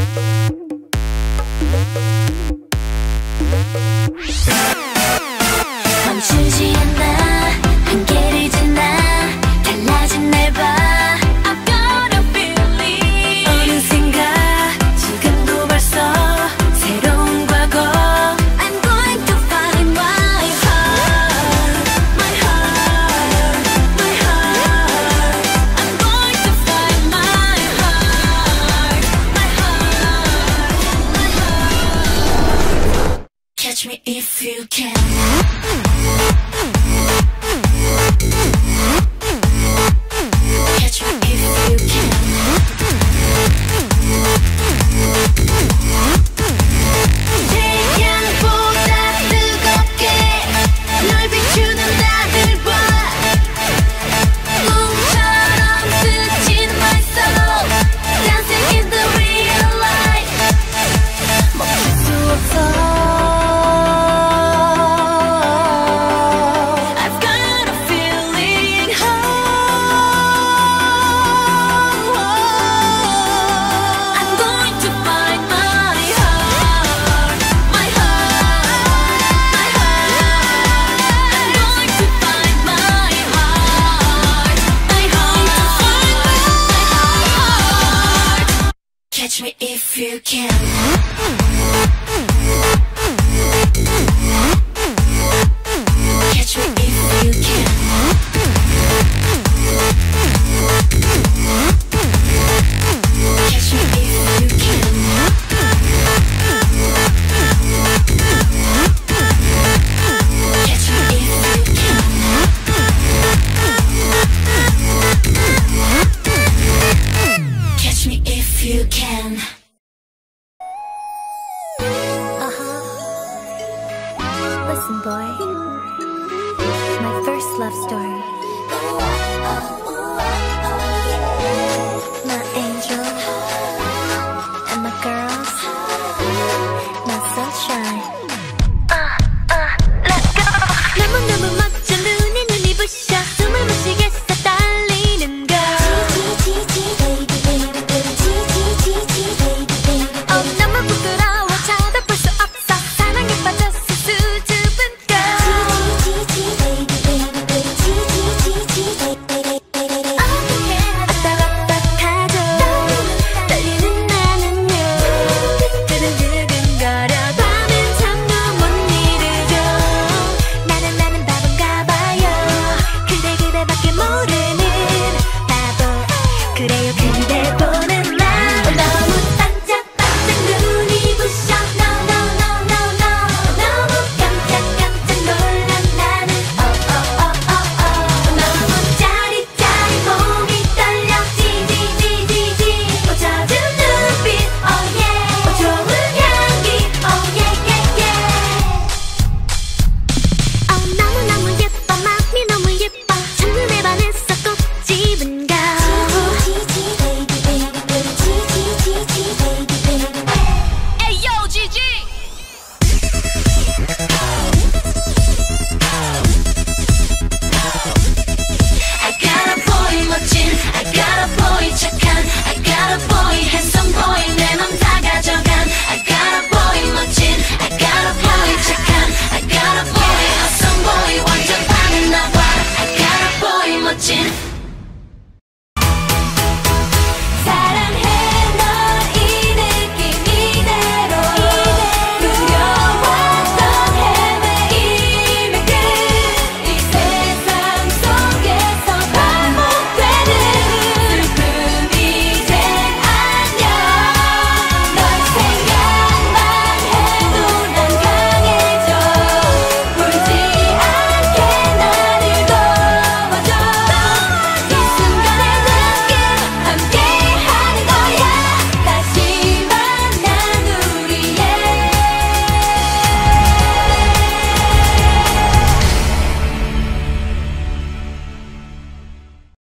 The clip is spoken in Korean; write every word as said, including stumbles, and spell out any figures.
멈추지 않아 한계를 지나 달라진 날 봐. I've got a feeling 어린 생각 지금도 벌써 새로운 과거. I'm going to find my heart, my heart, my heart. I'm going to find my heart, my heart, my heart. Catch me if you can. Catch me if you can. 태양보다 뜨겁게 널 비추는 나를 봐. 꿈처럼 스친 my soul, dancing in the real life. 멈출 수 없어. Catch me if you can. Catch me if you can. Catch me if you can. Catch me if you can. Catch me if you can. Uh-huh. Listen, boy. My first love story.